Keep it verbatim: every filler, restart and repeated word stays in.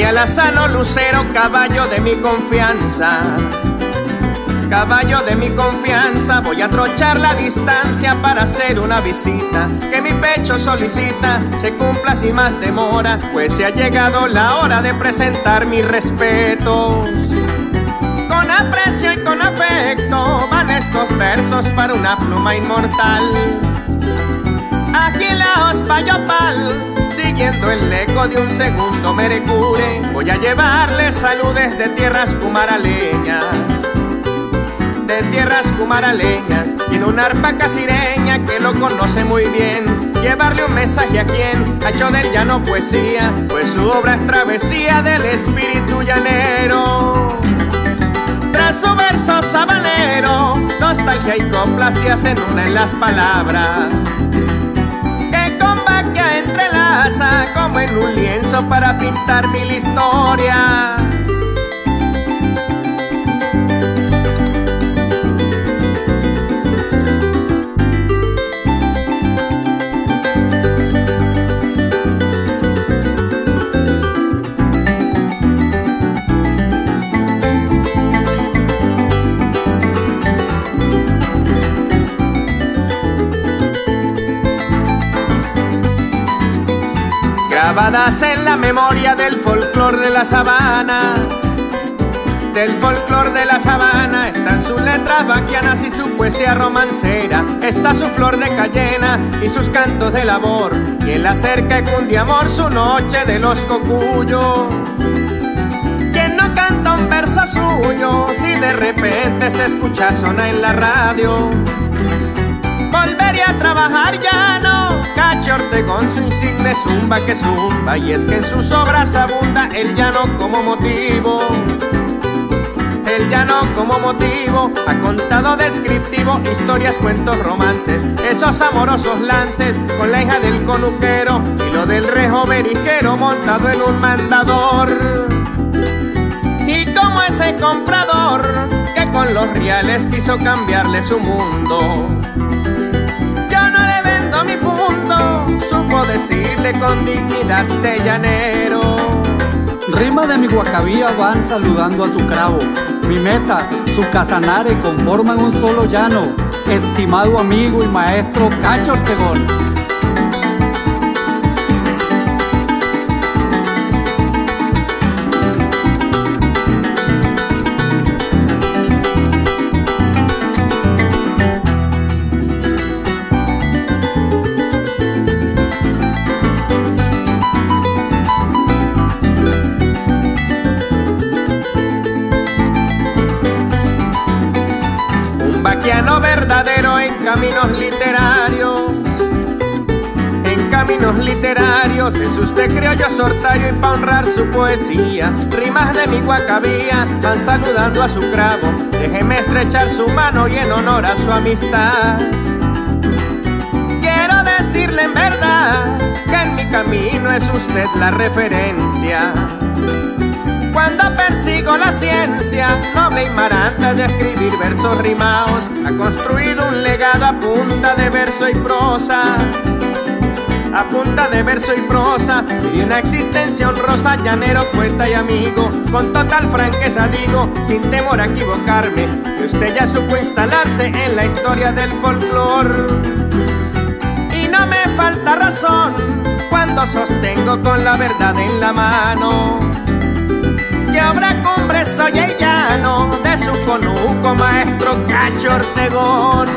alazano lucero, caballo de mi confianza. Caballo de mi confianza, voy a trochar la distancia para hacer una visita que mi pecho solicita, se cumpla sin más demora, pues se ha llegado la hora de presentar mis respetos. Con aprecio y con afecto van estos versos para una pluma inmortal. Agilaos payopal, siguiendo el eco de un segundo merecure, voy a llevarles saludes de tierras cumaraleñas. De tierras cumaraleñas, y en una arpa casireña que lo conoce muy bien, llevarle un mensaje a quien ha hecho del llano poesía, pues su obra es travesía del espíritu llanero. Tras su verso sabanero, nostalgia y copla se hacen una en las palabras, que con vaquia entrelaza como en un lienzo para pintar mil historias. Grabadas en la memoria del folclor de la sabana, del folclor de la sabana, están sus letras vaquianas y su poesía romancera, está su flor de cayena y sus cantos de labor, y en la cerca cunde amor su noche de los cocuyos. ¿Quién no canta un verso suyo si de repente se escucha sonar en la radio? Volvería a trabajar ya no, Cacho Ortegón su insigne zumba que zumba, y es que en sus obras abunda el llano como motivo. El llano como motivo, ha contado descriptivo, historias, cuentos, romances, esos amorosos lances con la hija del conuquero y lo del rejo berijero montado en un mandador. Y como ese comprador que con los reales quiso cambiarle su mundo, mi fundo, supo decirle con dignidad de llanero. Rimas de mi guacabía van saludando a su cravo, mi meta, su casanare conforman un solo llano, estimado amigo y maestro Cacho Ortegón. Vaquiano verdadero en caminos literarios, en caminos literarios, es usted criollo sortario y pa' honrar su poesía, rimas de mi guacabía van saludando a su cravo, déjeme estrechar su mano y en honor a su amistad. Quiero decirle en verdad que en mi camino es usted la referencia. Cuando persigo la ciencia, noble y maranta de escribir versos rimados, ha construido un legado a punta de verso y prosa, a punta de verso y prosa, y una existencia honrosa, llanero, poeta y amigo. Con total franqueza digo, sin temor a equivocarme, que usted ya supo instalarse en la historia del folclor. Y no me falta razón cuando sostengo con la verdad en la mano que obra cumbre soy el llano de su conuco maestro Cacho Ortegón.